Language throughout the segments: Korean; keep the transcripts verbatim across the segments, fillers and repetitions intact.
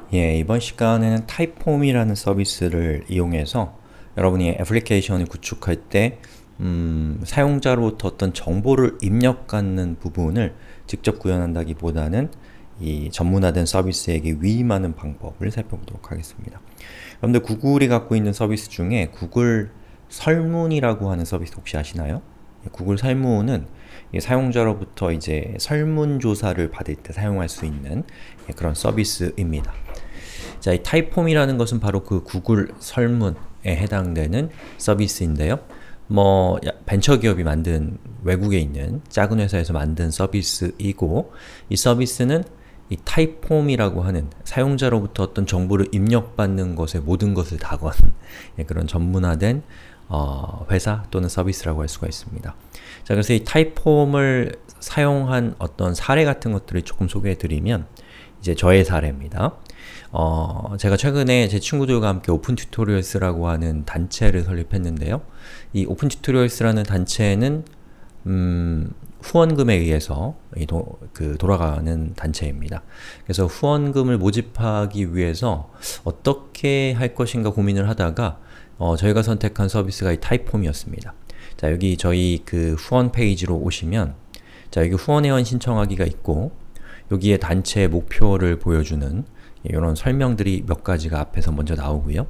예, 이번 시간에는 타입폼이라는 서비스를 이용해서 여러분이 애플리케이션을 구축할 때 음, 사용자로부터 어떤 정보를 입력하는 부분을 직접 구현한다기보다는 이 전문화된 서비스에게 위임하는 방법을 살펴보도록 하겠습니다. 여러분들 구글이 갖고 있는 서비스 중에 구글 설문이라고 하는 서비스 혹시 아시나요? 구글 설문은 사용자로부터 이제 설문조사를 받을 때 사용할 수 있는 그런 서비스입니다. 자, 이 타입폼이라는 것은 바로 그 구글 설문에 해당되는 서비스인데요. 뭐 벤처기업이 만든, 외국에 있는 작은 회사에서 만든 서비스이고, 이 서비스는 이 타입폼이라고 하는 사용자로부터 어떤 정보를 입력받는 것의 모든 것을 다 건 그런 전문화된 어, 회사 또는 서비스라고 할 수가 있습니다. 자, 그래서 이 타입폼을 사용한 어떤 사례 같은 것들을 조금 소개해드리면, 이제 저의 사례입니다. 어, 제가 최근에 제 친구들과 함께 오픈 튜토리얼스라고 하는 단체를 설립했는데요. 이 오픈 튜토리얼스라는 단체는 음, 후원금에 의해서 이 도, 그 돌아가는 단체입니다. 그래서 후원금을 모집하기 위해서 어떻게 할 것인가 고민을 하다가 어, 저희가 선택한 서비스가 이 타입폼이었습니다. 자, 여기 저희 그 후원 페이지로 오시면, 자, 여기 후원회원 신청하기가 있고, 여기에 단체의 목표를 보여주는 이런 설명들이 몇 가지가 앞에서 먼저 나오고요.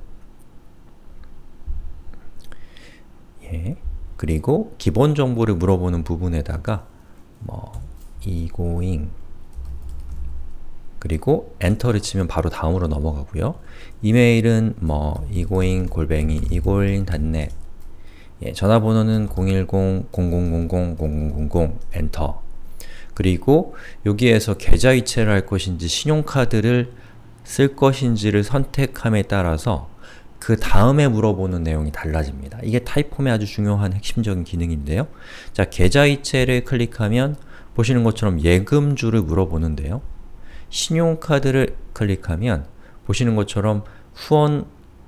예. 그리고 기본 정보를 물어보는 부분에다가 뭐 egoing 그리고 엔터를 치면 바로 다음으로 넘어가고요. 이메일은 뭐 egoing 골뱅이 이골인 닷넷, 예, 전화번호는 공일공 공공공공 공공공공 엔터. 그리고 여기에서 계좌이체를 할 것인지 신용카드를 쓸 것인지를 선택함에 따라서 그 다음에 물어보는 내용이 달라집니다. 이게 타입폼의 아주 중요한 핵심적인 기능인데요. 자, 계좌이체를 클릭하면 보시는 것처럼 예금주를 물어보는데요. 신용카드를 클릭하면 보시는 것처럼 후원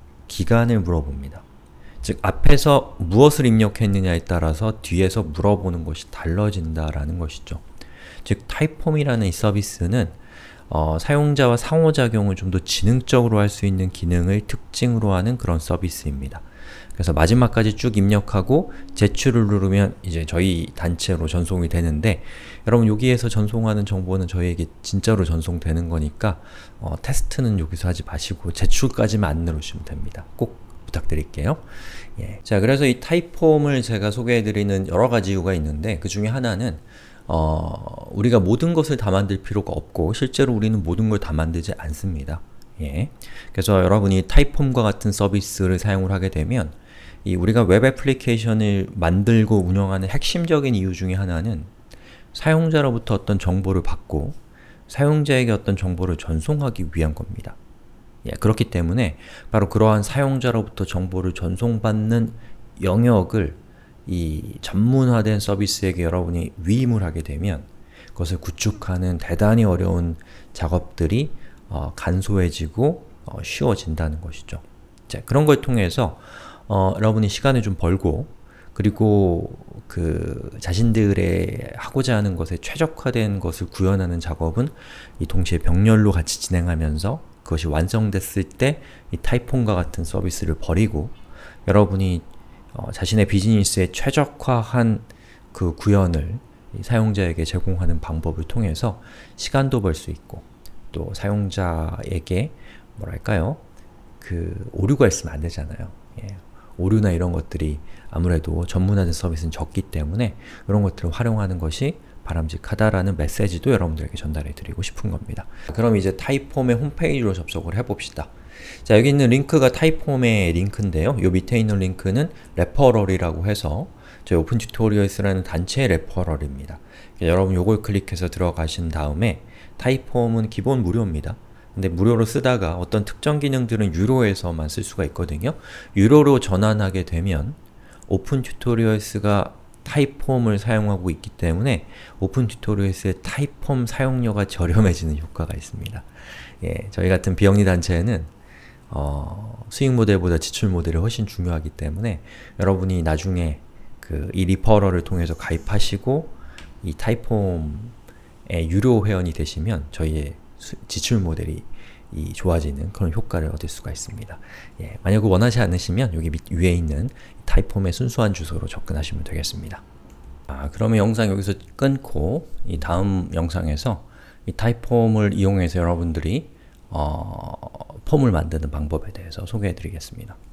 기간을 물어봅니다. 즉, 앞에서 무엇을 입력했느냐에 따라서 뒤에서 물어보는 것이 달라진다라는 것이죠. 즉, 타입폼이라는 이 서비스는 어, 사용자와 상호작용을 좀 더 지능적으로 할 수 있는 기능을 특징으로 하는 그런 서비스입니다. 그래서 마지막까지 쭉 입력하고 제출을 누르면 이제 저희 단체로 전송이 되는데, 여러분 여기에서 전송하는 정보는 저희에게 진짜로 전송되는 거니까 어, 테스트는 여기서 하지 마시고 제출까지만 안 누르시면 됩니다. 꼭 부탁드릴게요. 예. 자, 그래서 이 타입폼을 제가 소개해드리는 여러 가지 이유가 있는데, 그 중에 하나는 어, 우리가 모든 것을 다 만들 필요가 없고 실제로 우리는 모든 걸 다 만들지 않습니다. 예. 그래서 여러분이 타입폼과 같은 서비스를 사용을 하게 되면 이 우리가 웹 애플리케이션을 만들고 운영하는 핵심적인 이유 중에 하나는 사용자로부터 어떤 정보를 받고 사용자에게 어떤 정보를 전송하기 위한 겁니다. 예, 그렇기 때문에 바로 그러한 사용자로부터 정보를 전송받는 영역을 이 전문화된 서비스에게 여러분이 위임을 하게 되면 그것을 구축하는 대단히 어려운 작업들이 어, 간소해지고 어, 쉬워진다는 것이죠. 자, 그런 걸 통해서 어, 여러분이 시간을 좀 벌고, 그리고 그 자신들의 하고자 하는 것에 최적화된 것을 구현하는 작업은 이 동시에 병렬로 같이 진행하면서 그것이 완성됐을 때 이 타입폼과 같은 서비스를 버리고 여러분이 어, 자신의 비즈니스에 최적화한 그 구현을 이 사용자에게 제공하는 방법을 통해서 시간도 벌 수 있고, 또 사용자에게 뭐랄까요? 그 오류가 있으면 안 되잖아요. 예. 오류나 이런 것들이 아무래도 전문화된 서비스는 적기 때문에 이런 것들을 활용하는 것이 바람직하다라는 메시지도 여러분들에게 전달해 드리고 싶은 겁니다. 그럼 이제 타입폼의 홈페이지로 접속을 해봅시다. 자, 여기 있는 링크가 타입폼의 링크인데요. 요 밑에 있는 링크는 레퍼럴이라고 해서 저희 오픈 튜토리얼스라는 단체의 레퍼럴입니다. 여러분 요걸 클릭해서 들어가신 다음에 타입폼은 기본 무료입니다. 근데 무료로 쓰다가 어떤 특정 기능들은 유료에서만 쓸 수가 있거든요. 유료로 전환하게 되면 오픈 튜토리얼스가 타입폼을 사용하고 있기 때문에 오픈 튜토리얼스의 타입폼 사용료가 저렴해지는 효과가 있습니다. 예, 저희 같은 비영리 단체는 어, 수익 모델보다 지출 모델이 훨씬 중요하기 때문에 여러분이 나중에 그 이 리퍼럴을 통해서 가입하시고 이 타입폼의 유료 회원이 되시면 저희의 수, 지출 모델이 이 좋아지는 그런 효과를 얻을 수가 있습니다. 예, 만약 원하지 않으시면 여기 밑 위에 있는 타입폼의 순수한 주소로 접근하시면 되겠습니다. 아, 그러면 영상 여기서 끊고 이 다음 영상에서 이 타입폼을 이용해서 여러분들이 어, 폼을 만드는 방법에 대해서 소개해 드리겠습니다.